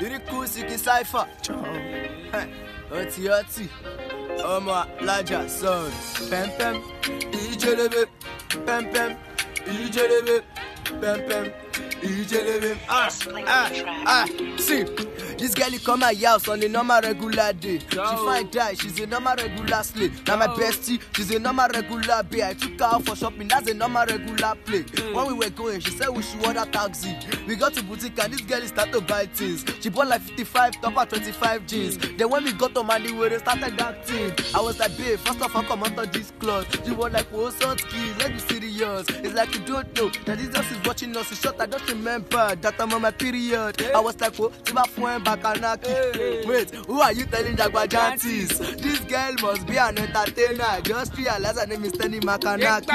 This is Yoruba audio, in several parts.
Lyrical Siki Cypher. Oti. Oma Laja son. Pem pem. Ijelebe. Pem pem. Ijelebe. Pem pem. Ijelebe. See. This girl come my house on a normal regular day. She find die, she's a normal regular slave. Now my bestie, she's a normal regular bae. I took her out for shopping, that's a normal regular play. When we were going, she said we should order taxi. We got to boutique and this girl started to buy things. She bought like 55 top and 25 jeans. Then when we got to Monday, we started acting. I was like, babe, first of all, come out of this clothes. She was like, what's on ski? Let's be serious. It's like you don't know that Jesus is watching us. It's short, I don't remember that I'm on my period. I was like, oh, it's my friend. Wait, who are you telling Jagbajantis? This girl must be an entertainer. Just realize her name is Tenny Makanaki.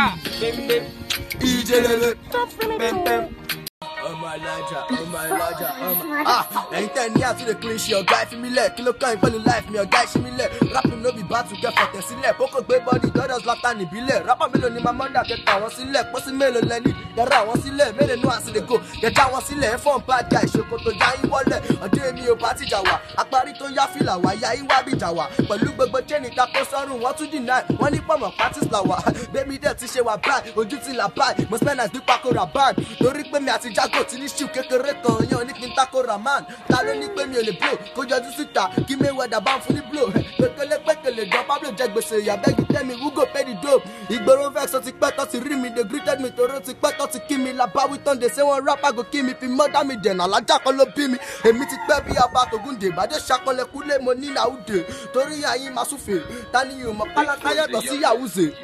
Oh my Laja. Anytime you have to the clean your guy for me let. Kilo can't fall in life, me your guy she me let. Rapping no be bad to get for tesile. Poco gbé body, dollars left and ibile. Rapper mélòó ni my mother get ta wọ́n sílẹ̀. Posi mélòó lẹ́ni, yàrá wọ́n sílẹ̀. Mélòó no as they go, yàrá wọ́n sílẹ̀. Fun bad guy, ṣòkòtò já yín wọlé. Ọjọ́ èmi ò bá ti jà wá. Àparí tó yá fìlà wá, yá yín wá bí jà wá. Pẹ̀lú gbogbo chain ta kó sọ́rùn, wọ́n tún deny. Wọ́n ní pọ̀mọ̀ parties là wá. Baby dẹ̀ ti ṣe wà báyìí, ojú ti là báyìí. Mo spend as bí pakora bag. Torí pé mi àti Jago ti ní ṣíù kékeré kan. Yan ní kí n tako Raman. Ta ló ní pé mi ò lè blow? Kó yọjú síta, kí Mayweather bá ń fún ní blow. Pékélé gan Pablo jẹ gbèsè, yàbẹ́gì tẹ́ mi, who go pay the dope? Ìgboro vex, ó ti pẹ́ tó ti rí mi, they greeted me, toro ti pẹ́ tó ti kí mi. Làbáwí tán, they say one rapper go kill me, fi mọ́dá mi dẹ̀nà, Alájà kan ló bí mi. Èmi ti pẹ́ bí abá tògúndé, ìbàdí ṣàkọlẹ̀kúlé mo ní làwùdè. Torí àyín máa súfè, ta ni yóò mọ̀ pálákà yàtọ̀ sí Yàwùzè.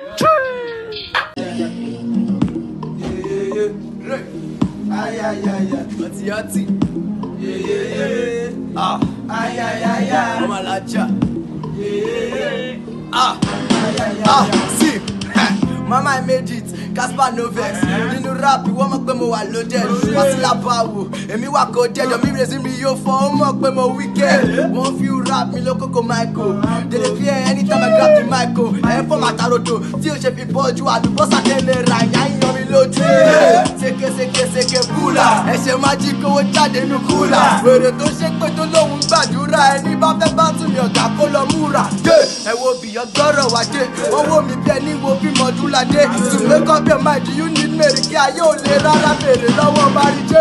Oti. Oma Laja. See. Mama, I made it. Casper Novex. Nínú rap, ìwọ mọ̀ pé mo wà loaded. Masila Bawo. Èmi wà coded. Your mirrors in me yóò fọ́. Ó mọ̀ pé mo wicked. Wọ́n fi rap mi lókòkò Michael. They dey fear anytime I grab the mic. Ẹ̀ fọ́ màtàròdò. Tí o ṣe fi bọ́jú àdúgbòsà tẹ́lẹ̀ ra ìyá ìyan mi lójú. Seke kúlà. Ẹ̀ṣẹ̀ máa jí kówó jáde nínú kúlà. Wèrè tó ṣe pé tó lóhùn gbàdúrà. Ẹni bá fẹ́ bá tún mi ọ̀gá kó lọ múra. Ẹ wo bìyàn gbọ́rọ̀ wá dé. Wọ́n wò mí bí ẹni wo bí mọ̀dúnlá. To make up your mind, do you need me? Kí ayé ò lè rárá bèrè lọ́wọ́ Mary J.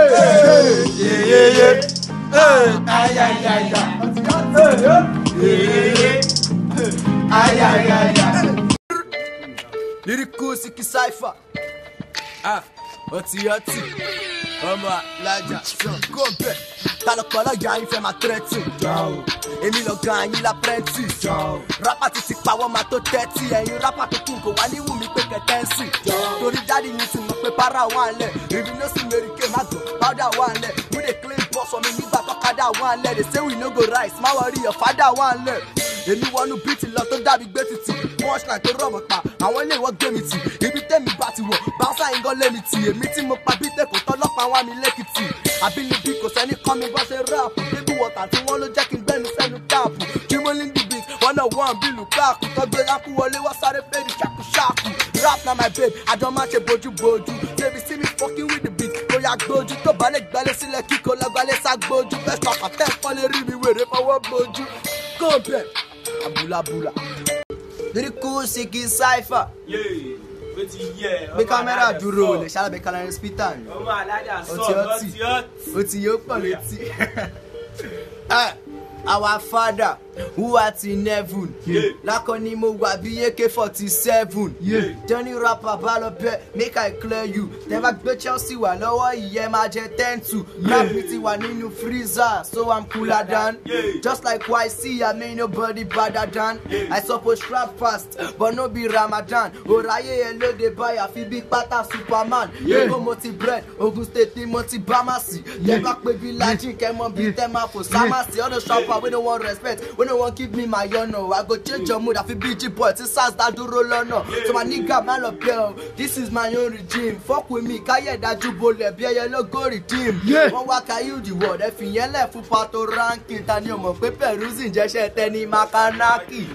Lyrical Siki Cypher. Oti. Oma Laja son. Gòbè. Ta ló kọ́ lọ́jà yín fẹ́ máa tẹ́tì? Èmi lọ gan yín lápẹ́ntì. Rápà ti pawọ́ máa tó 30. Ẹ̀yin rápà tó kún kò wá ní wù mí pé kẹ̀tẹ́ǹsì. Torí dáàdi yín ti mọ̀ pé para wà lẹ̀. Èmi ló sì mérí ké má gbọ́ powder wà lẹ̀. We dey clean boss for me nígbà tọ́kadà wà lẹ̀. They say we no go rise, má worry your father wà lẹ̀. Èmi wọnú bíìtì lọ tó dàbí gbé títì. Punchline tó rọ̀mọ̀ pa, àwọn ilé ìwọ́ gbé mi tì. Ibi tẹ́mi bá ti wọ̀, báńsà yín gan lé mi tì. Èmi tí mo pa bíìtẹ̀ kò tọ́lọ́pàá wá mi lẹ́kìtì. Àbínibí kò sẹ́ni kọ́ mi bọ́ ṣe rap. Baby water tí wọ́n ló jẹ́ kí n gbẹ́nu sẹ́nu táàpù. Kimolin the beat, 101 bí Lukaku. Tọ́gbé lápú wọlé wá sáré fèrè ṣàkúṣàkú. Rap na my babe, àjọ máa ṣe bójúbójú. Baby see me fucking with the beat. Bóyá gbójú tó bá lè gbálẹ̀ sílẹ̀ kíkó lọ́gbálẹ̀ ságbójú. Best of a ten kọ́ lè rí mi wèrè fọwọ́ bójú. Kóńpẹ̀, abúlábúlá. Lyrical Siki Cypher. Gbé kámẹ́rà dúró lè ṣàlàbẹ̀ kálárẹ̀ spítà ni. Oma Laja son. Oti yóò pọ̀ létí. Our Father who art in heaven. Lákọ̀ọ́ni mo wà bí AK-47. Tẹ́ni rapper bá lọ bẹ́ẹ̀ make I clear you. Never gbé Chelsea wà lọ́wọ́ ìyẹn máa jẹ 10-2. Rap mi ti wà nínú freezer so I'm cooler than. Just like YC I mean nobody better than. I suppose rap fast but no be Ramadan. Òráyé ẹ lóde báyìí àfi bí pátá Superman. Èkó mo ti bread, Ogun State ni mo ti bámásì. Tẹ́ bá pé bí Lájí kẹ́mọ́ bí tẹ́ máa fò sámásì. All the shopper we no want respect. No one give me my honor. I go change your mood. I feel BG boy. It's SARS that do roll on. So my nigga, man up here. This is my own regime. Fuck with me. Kaya that you bole. Be a yellow go redeem. One walk I you the word. If you left for pato ranking, tani mo pepe losing. Just Tenny Makanaki.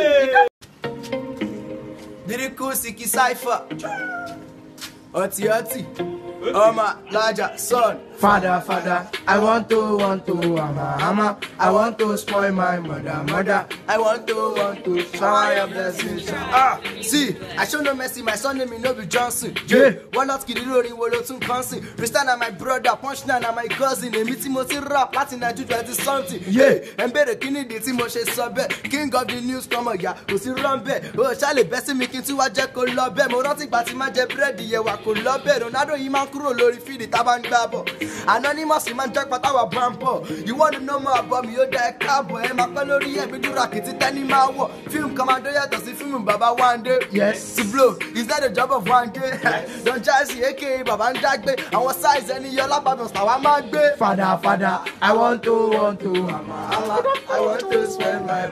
Lyrical Siki Cypher. Oti. Oma Laja son. Father, father, I want to, hammer. I want to spoil my mother. I want to shower your blessings. See, I show no mercy, my son name is Nobi Johnson. Yeah, one not kidding, Wolotun Consing. Pristan and my brother, Punchline and my cousin. A meeting moti rap, Latin and 20 something. Yeah, and better King the Timoshe Subbe, King of the news, come on, yeah, who's in Rambe. Oh, Charlie, best making to a jack or love, Moratic Batima Jebredi, Yawaku Love, Ronaldo, Iman Kuro, Lori Feed it, Taban Babo. Anonymous, man, Jack, but our Brampo. You want to know more about me, you're that cowboy, and my colony, and we do rocket, it's any more. Film commander, does it film Baba one day? Yes. To blow, is that a job of one day? Don't just see AK, Baba and Jack, and what size any yellow Babos, now I'm not big. Father, father, I want to, hammer. I want to spend my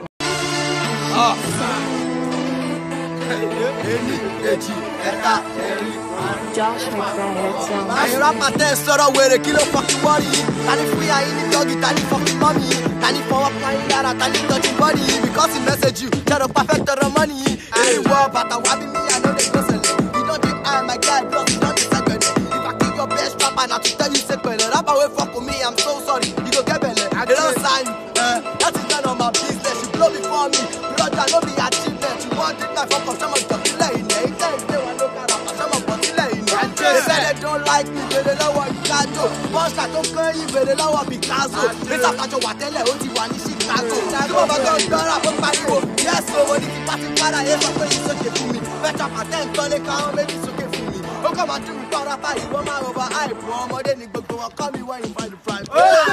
Josh McBride song. I rap my dance, sort of where a kilo fucking worry. Tani free, I in the doggy, tani fucking mommy. Tani for up my yara, tani touching body. Because he message you, try to perfect the money. Hey, what, but I want me, I know they go sell it. You don't think I'm my guy, bro, you don't think second. If I kill your best rapper, now to tell you, say, better rap away, fuck with me, I'm so sorry. You go get better. They don't sign you, that is none of my business. You blow before me, brother, no be achievement. You want it, my fuck up, some of the delay in there. They say they don't like me, but they know what you got to. Once I don't call you, but they know what Picasso. This after what they let you want to see Chicago. You over go dollar for Pario. Yes, so when it's party para, yes, I'm going to okay for me. Better for 10 ton, they can't make it okay for me. Oh, come on, do it for a party, one man over hype. One more than you go and call me when you find the prime.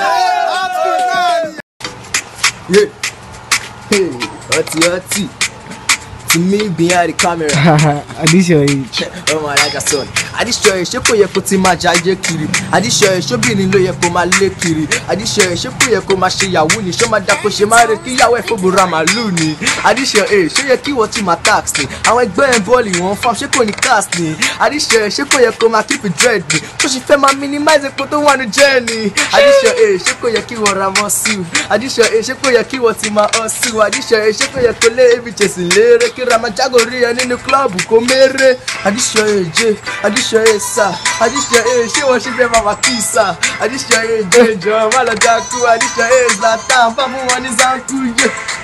Yeah. Hey, hotty. To me behind the camera. At this your age. Oh my God, son. I this show she ko ye ko ti ma jaje kiri. I this show she bi ni lo ye ko ma le kiri. I this show she ko ye ko ma se yawo ni. So ma da ko se ma re ki yawo e fo bura malu ni. I this show she ye ki wo ti ma tax ni. Àwọn ẹgbẹ́ en ball won farm she ko ni cast ni. I this show she ko ye ko ma keep it dread ni. So she fe ma minimize ko to wa no journey. I this show she ko ye ki wo ra mo si. I this show she ko ye ki wo ti ma osu. I this show she ko ye ko le ebi chesi lere. Ramachagori and in the club, Comere, Adisha J, Adisha Esa, Adisha A, she was she never Kisa, Adisha J, John Maladaku, Adisha A, Zlatan, Pamu one is uncle,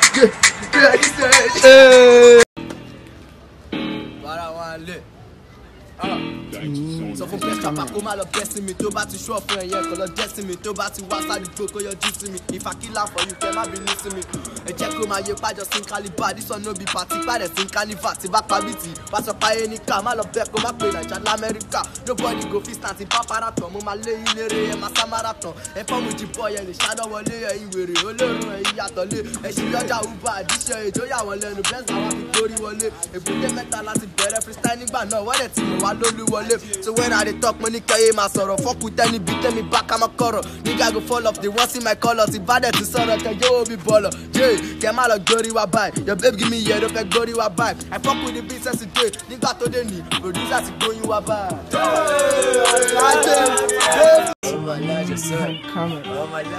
So for best rapper, come out of destiny. To bat to show up for a year, color destiny. To bat to what's out the book, you're juicing me. If I kill out for you, can I be listening? A check on my year, just in Calibar. This one no be party, but it's in Calibar. Back Pabiti, pass up by any car, mal of back, come up in America. Nobody go fist and in Paparaton, Malay, and Masamaraton. And from with the boy and the shadow of Lea, you will learn Yatole. And she got a Uber, this year, Joya will learn the best. I want to go to Wale. If we get metal as a better freestyling, but no, what it's in Wale. So when I talk, money carry my sorrow. Fuck with any beat, tell me back, I'm a coro. Nigga go fall off, they want see my colors. If I to sorrow, can you be baller? Jay, come out of glory, wa buy. Your baby give me a rope, glory, wa buy. I fuck with the business today. Nigga to the knee, producer to go, you wa buy. Oh my Lord, son. Oh my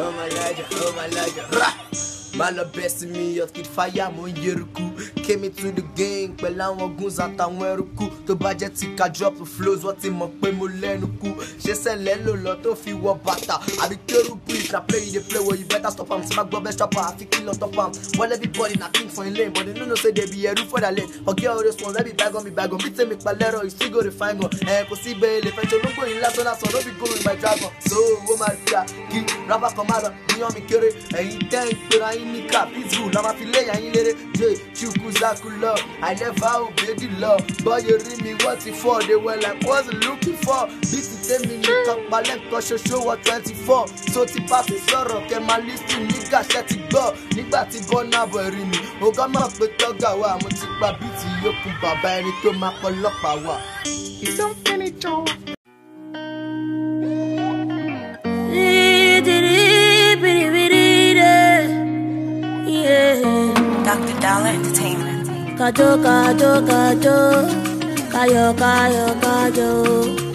Lord. Man the best in me, kid fire mon yeruku. Came into the game, pela won guns àtàwọn eruku. To budget ka drop the flows, what him up mo lenuku. She say lelo lo to fi wo bata. I be kerubu if na play the play where you better stop am. See my go best rapper, I fi kill on top am. Well everybody na think for in lane, but they no know say they be a roof for that lane. Forget all this one, let me bag on. Beat me palero, you still go refine go. Kò sí bele, fetch no go in last one, so no be go with my dragon. So oh my God, keep rapper come out, me on me kere. And thank you. Nika peaceful, I'm a filet, I ain't let it. J, Chukuzaku love, I never obeyed the law. Boy, you read me what it for, they were like, what's looking for? This is 10 minutes, come my leg, cause show what 24. So, ti pass the sorrow, can my list to nigga, shut it go. Nigga, ti bona, boy, me. Oh, come up with Togawa, I'm going to buy BT, you can buy any to my power. You don't finish, Joe. Dr. Dollar Entertainment. Kajo, kajo, kajo, kayo, kayo, kajo.